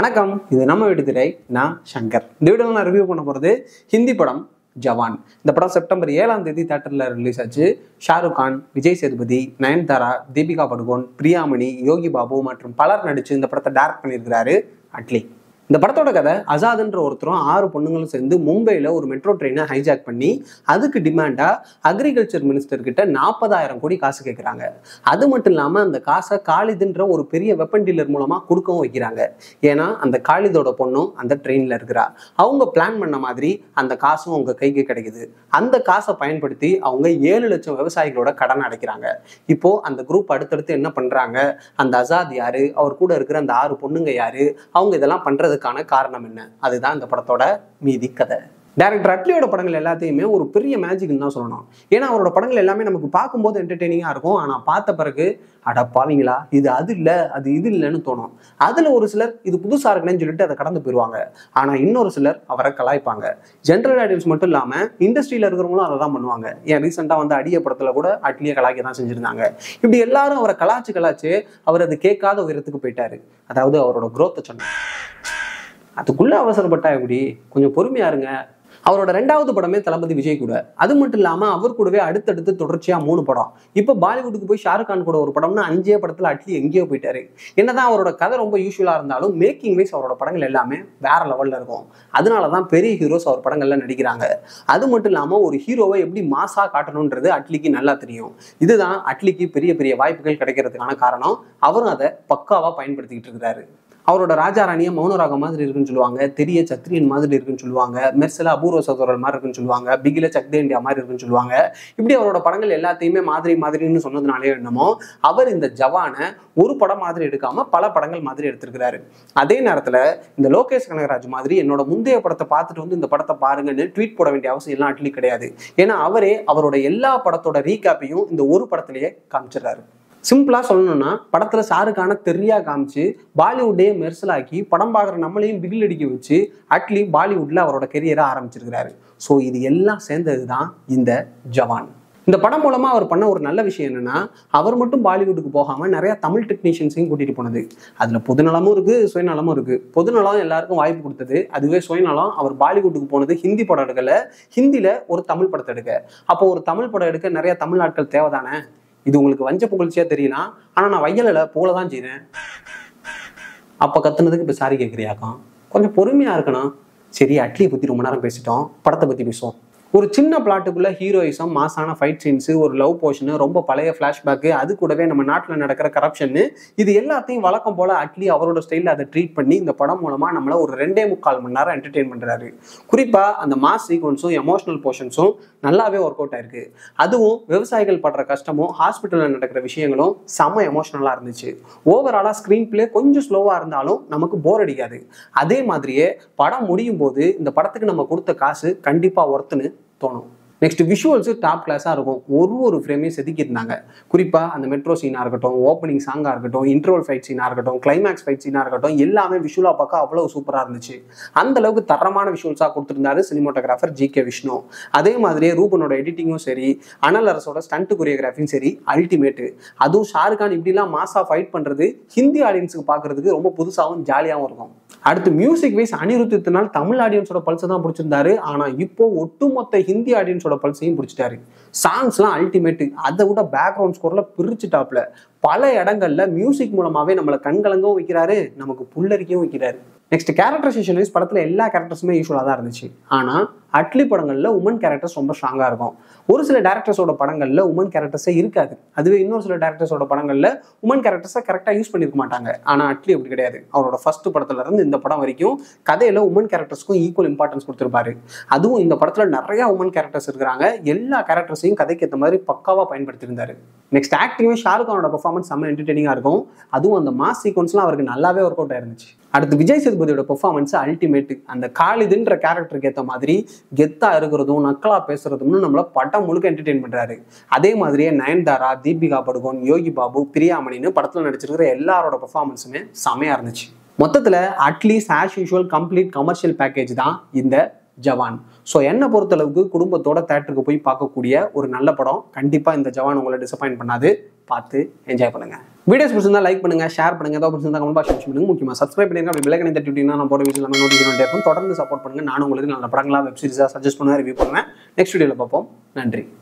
வணக்கம், இது நம்ம வீட்டு திரை. நான் சங்கர். இந்த வீடியோவில் நான் ரிவ்யூ பண்ண போகிறது ஹிந்தி படம் ஜவான். இந்த படம் செப்டம்பர் 7ஆம் தேதி தியேட்டரில் ரிலீஸ் ஆச்சு. ஷாருக் கான், விஜய் சேதுபதி, நயன்தாரா, தீபிகா படுகோன், பிரியாமணி, யோகி பாபு மற்றும் பலர் நடித்து இந்த படத்தை டைரக்ட் பண்ணியிருக்கிறாரு அட்லி. இந்த படத்தோட கதை, அசாத்ன்ற ஒருத்தரும் 6 பொண்ணுங்களும் சேர்ந்து மும்பையில் ஒரு மெட்ரோ ட்ரெயினை ஹைஜாக் பண்ணி அதுக்கு டிமாண்டாக அக்ரிகல்ச்சர் மினிஸ்டர் கிட்ட 40,000 கோடி காசு கேட்குறாங்க. அது மட்டும் இல்லாமல் அந்த காசை காலிதுன்ற ஒரு பெரிய வெப்பன் டீலர் மூலமாக கொடுக்கவும் வைக்கிறாங்க. ஏன்னா அந்த காலிதோட பொண்ணும் அந்த ட்ரெயினில் இருக்கிறா. அவங்க பிளான் பண்ண மாதிரி அந்த காசும் அவங்க கைக்கு கிடைக்குது. அந்த காசை பயன்படுத்தி அவங்க 7 லட்சம் விவசாயிகளோட கடன் அடைக்கிறாங்க. இப்போ அந்த குரூப் அடுத்தடுத்து என்ன பண்றாங்க, அந்த அசாத் யாரு, அவர் கூட இருக்கிற அந்த 6 பொண்ணுங்க யாரு, அவங்க இதெல்லாம் பண்றதுக்கான காரணம் என்ன, அதுதான் இந்த படத்தோட மீதி கதை. டைரக்டர் அட்லியோட படங்கள் எல்லாத்தையுமே ஒரு பெரிய மேஜிக்னு தான் சொல்லணும். ஏன்னா அவரோட படங்கள் எல்லாமே நமக்கு பார்க்கும்போது என்டர்டெய்னிங்காக இருக்கும். ஆனால் பார்த்த பிறகு அடப்பாவீங்களா, இது அது இல்லை, அது இது இல்லைன்னு தோணும். அதில் ஒரு சிலர் இது புதுசாக இருக்குன்னு சொல்லிட்டு அதை கடந்து போயிடுவாங்க. ஆனால் இன்னொரு சிலர் அவரை கலாய்ப்பாங்க. ஜென்ரல் ஆடியன்ஸ் மட்டும் இல்லாமல் இண்டஸ்ட்ரியில் இருக்கிறவங்களும் அதை தான் பண்ணுவாங்க. ஏன் ரீசெண்டாக வந்து அடிய படத்தில் கூட அட்லியை கலாய்க்க தான் செஞ்சுருந்தாங்க. இப்படி எல்லாரும் அவரை கலாச்சு அவர் அது கேட்காத உயரத்துக்கு போயிட்டாரு. அதாவது அவரோட குரோத்தை சொன்னார். அதுக்குள்ள அவசரப்பட்டா எப்படி, கொஞ்சம் பொறுமையா இருங்க. அவரோட 2வது படமே தளபதி விஜய் கூட. அது மட்டும் இல்லாம அவர் கூடவே அடுத்தடுத்து தொடர்ச்சியா 3 படம். இப்ப பாலிவுட்டுக்கு போய் ஷாருக் கான் கூட ஒரு படம்னு 5 படத்துல அட்லி எங்கேயோ போயிட்டாரு. என்னதான் அவரோட கதை ரொம்ப யூஸ்வலா இருந்தாலும் மேக்கிங் வைஸ் அவரோட படங்கள் எல்லாமே வேற லெவல்ல இருக்கும். அதனாலதான் பெரிய ஹீரோஸ் அவர் படங்கள்ல நடிக்கிறாங்க. அது மட்டும் இல்லாம ஒரு ஹீரோவை எப்படி மாசா காட்டணும்ன்றது அட்லிக்கு நல்லா தெரியும். இதுதான் அட்லிக்கு பெரிய பெரிய வாய்ப்புகள் கிடைக்கிறதுக்கான காரணம். அவரும் அதை பக்காவா பயன்படுத்திக்கிட்டு இருக்கிறாரு. அவரோட ராஜா ராணியை மௌனராக மாதிரி இருக்குன்னு சொல்லுவாங்க, தெரிய சத்ரியன் மாதிரி இருக்குன்னு சொல்லுவாங்க, மெர்சல அபூர்வ சகோதரர் மாதிரி இருக்குன்னு சொல்லுவாங்க, பிகில சக்தே இந்தியா மாதிரி இருக்குன்னு சொல்லுவாங்க. இப்படி அவரோட படங்கள் எல்லாத்தையுமே மாதிரின்னு சொன்னதுனாலே என்னமோ அவர் இந்த ஜவானை ஒரு படம் மாதிரி எடுக்காம பல படங்கள் மாதிரி எடுத்திருக்கிறாரு. அதே நேரத்துல இந்த லோகேஷ் கனகராஜ் மாதிரி என்னோட முந்தைய படத்தை பார்த்துட்டு வந்து இந்த படத்தை பாருங்கன்னு ட்வீட் போட வேண்டிய அவசியம் எல்லாம் அட்லி கிடையாது. ஏன்னா அவரே அவரோட எல்லா படத்தோட ரீகேப்பையும் இந்த ஒரு படத்திலேயே காமிச்சிடறாரு. சிம்பிளா சொல்லணும்னா, படத்துல ஷாருக்கான தெரியா காமிச்சு பாலிவுட்டையே மெர்சலாக்கி படம் பார்க்குற நம்மளையும் பிகில் அடிக்க வச்சு அட்லி பாலிவுட்ல அவரோட கெரியரை ஆரம்பிச்சிருக்கிறாரு. ஸோ இது எல்லாம் சேர்ந்தது தான் இந்த ஜவான். இந்த படம் மூலமா அவர் பண்ண ஒரு நல்ல விஷயம் என்னன்னா, அவர் மட்டும் பாலிவுட்டுக்கு போகாம நிறைய தமிழ் டெக்னீஷியன்ஸையும் கூட்டிட்டு போனது. அதுல பொதுநலமும் இருக்கு, சுயநலமும் இருக்கு. பொதுநலம் எல்லாருக்கும் வாய்ப்பு கொடுத்தது. அதுவே சுயநலம் அவர் பாலிவுட்டுக்கு போனது ஹிந்தி படம் எடுக்கல, ஹிந்தில ஒரு தமிழ் படத்தை எடுக்க. அப்போ ஒரு தமிழ் படம் எடுக்க நிறைய தமிழ் ஆட்கள் தேவைதானே. இது உங்களுக்கு வஞ்ச புகழ்ச்சியா தெரியலாம், ஆனா நான் வையல போலதான் செய்றேன். அப்ப கத்துனதுக்கு இப்ப சாரி கேட்கிறியாக்கம். கொஞ்சம் பொறுமையா இருக்கணும். சரி, அட்லியை பத்தி ரொம்ப நேரம் பேசிட்டோம், படத்தை பத்தி பேசுவோம். ஒரு சின்ன பிளாட்டுக்குள்ள ஹீரோயிசம், மாசான ஃபைட் சீன்ஸ், ஒரு லவ் போர்ஷனு, ரொம்ப பழைய ஃபிளாஷ்பேக்கு, அது கூடவே நம்ம நாட்டில் நடக்கிற கரப்ஷன்னு, இது எல்லாத்தையும் வழக்கம் போல அட்லி அவரோட ஸ்டைலில் அதை ட்ரீட் பண்ணி இந்த படம் மூலமா நம்மள ஒரு 2.25 மணி நேரம் என்டர்டெயின் பண்றாரு. குறிப்பா அந்த மாஸ் சீக்வன்ஸும் எமோஷனல் போர்ஷன்ஸும் நல்லாவே ஒர்க் அவுட் ஆயிருக்கு. அதுவும் விவசாயிகள் படுற கஷ்டமும் ஹாஸ்பிட்டலில் நடக்கிற விஷயங்களும் செம்ம எமோஷனலா இருந்துச்சு. ஓவராலா ஸ்கிரீன் பிளே கொஞ்சம் ஸ்லோவா இருந்தாலும் நமக்கு போர் அடிக்காது. அதே மாதிரியே படம் முடியும் போது இந்த படத்துக்கு நம்ம கொடுத்த காசு கண்டிப்பா ஒர்த்துன்னு தோணும். நெக்ஸ்ட் விஷுவல்ஸ் டாப் கிளாஸாக இருக்கும். ஒரு ஃப்ரேமையும் செதுக்கியிருந்தாங்க. குறிப்பாக அந்த மெட்ரோ சீனாக இருக்கட்டும், ஓப்பனிங் சாங்காக இருக்கட்டும், இன்டர்வல் ஃபைட் சீனாக இருக்கட்டும், கிளைமேக்ஸ் ஃபைட் சீனாக இருக்கட்டும், எல்லாமே விஷுவலாக பார்க்க அவ்வளோ சூப்பராக இருந்துச்சு. அந்த அளவுக்கு தரமான விஷுவல்ஸாக கொடுத்துருந்தாரு சினிமோட்டோகிராஃபர் ஜி.கே. விஷ்ணு. அதே மாதிரியே ரூபனோட எடிட்டிங்கும் சரி, அனல் அரசோட ஸ்டண்ட் கொரியோகிராஃபியும் சரி அல்டிமேட்டு. அதுவும் ஷாருக் கான் இப்படிலாம் மாஸாக ஃபைட் பண்ணுறது ஹிந்தி ஆடியன்ஸுக்கு பார்க்கறதுக்கு ரொம்ப புதுசாகவும் ஜாலியாகவும் இருக்கும். அடுத்து மியூசிக் வைஸ் அனிருத் இத்தனை தமிழ் ஆடியன்ஸோட பல்ஸை தான் பிடிச்சிருந்தாரு. ஆனால் இப்போ ஒட்டுமொத்த ஹிந்தி ஆடியன்ஸோட பல்சையும் பிடிச்சிட்டாரு. சாங்ஸ்லாம் அல்டிமேட்டு. அதை விட பேக்ரவுண்ட் ஸ்கோர்ல பிரிச்சுட்டாப்ல. பல இடங்கள்ல மியூசிக் மூலமாவே நம்மளை கண்கலங்கவும் வைக்கிறாரு, நமக்கு புல்லரிக்கவும் வைக்கிறாரு. நெக்ஸ்ட் கேரக்டரைசேஷன் வைஸ் படத்துல எல்லா கேரக்டர்ஸுமே யூஸ்வலாக தான் இருந்துச்சு. ஆனா அட்லி படங்கள்ல உமன் கேரக்டர்ஸ் ரொம்ப ஸ்ட்ராங்கா இருக்கும். ஒரு சில டேரக்டர்ஸோட படங்கள்ல உமன் கேரக்டர்ஸே இருக்காது. அதுவே இன்னொரு சில டேரக்டர்ஸோட படங்கள்ல உமன் கேரக்டர்ஸை கரெக்டாக யூஸ் பண்ணிருக்க மாட்டாங்க. ஆனா அட்லி அப்படி கிடையாது. அவரோட ஃபர்ஸ்ட் படத்துல இருந்து இந்த படம் வரைக்கும் கதையில உமன் கேரக்டர்ஸ்க்கும் ஈக்குவல் இம்பார்ட்டன்ஸ் கொடுத்திருப்பாரு. அதுவும் இந்த படத்துல நிறைய உமன் கேரக்டர்ஸ் இருக்கிறாங்க. எல்லா கேரக்டர்ஸையும் கதைக்கு ஏற்ற மாதிரி பக்காவா பயன்படுத்தியிருந்தாரு. நெக்ஸ்ட் ஆக்டிங்வே ஷாருக் கானோட பெர்ஃபார்மன்ஸ் செம்ம என்டர்டெய்னிங்கா இருக்கும். அதுவும் அந்த மாஸ் சீக்வன்ஸ்லாம் அவருக்கு நல்லாவே ஒர்க் அவுட் ஆயிருந்துச்சு. அடுத்து விஜய் சேதுபதியோட பெர்ஃபார்மன்ஸ் அல்டிமேட். அந்த காலிதுன்ற கேரக்டருக்கு ஏற்ற மாதிரி கெத்தா இருக்கிறதும் நக்கலா பேசுறதும்னு நம்மள படம் முழுக்க என்டர்டெயின் பண்றாரு. அதே மாதிரியே நயன்தாரா, தீபிகா படுகோன், யோகி பாபு, பிரியாமணின்னு படத்துல நடிச்சிருக்கிற எல்லாரோட பெர்ஃபார்மன்ஸுமே செமையா இருந்துச்சு. மொத்தத்துல at least as usual complete commercial package தான் இந்த ஜவான். ஸோ என்னை பொறுத்தளவுக்கு குடும்பத்தோட தேட்டருக்கு போய் பார்க்கக்கூடிய ஒரு நல்ல படம். கண்டிப்பாக இந்த ஜவான் உங்களை டிசப்பாயின்ட் பண்ணாது. பார்த்து என்ஜாய் பண்ணுங்க. வீடியோஸ் பிடிச்சிருந்தா லைக் பண்ணுங்க, ஷேர் பண்ணுங்க, ஏதாவது பிடிச்சிருந்தா கமெண்ட் பாக்ஸ் பண்ணுங்க. முக்கியமாக சப்ஸ்கிரைப் பண்ணிருங்க. அப்படி பெல் ஐகானை தட்டி விட்டீங்கன்னா நான் போட வீடியோஸ் எல்லாமே நோட்டிஃபிகேஷன் இருக்கும். தொடர்ந்து சப்போர்ட் பண்ணுங்க. நானும் உங்களுக்கு நல்ல படங்களா வெப் சீரிஸாக சஜஸ்ட் பண்ணுவேன், ரிவ்யூ பண்ணுவேன். நெக்ஸ்ட் வீடியோவில் பார்ப்போம். நன்றி.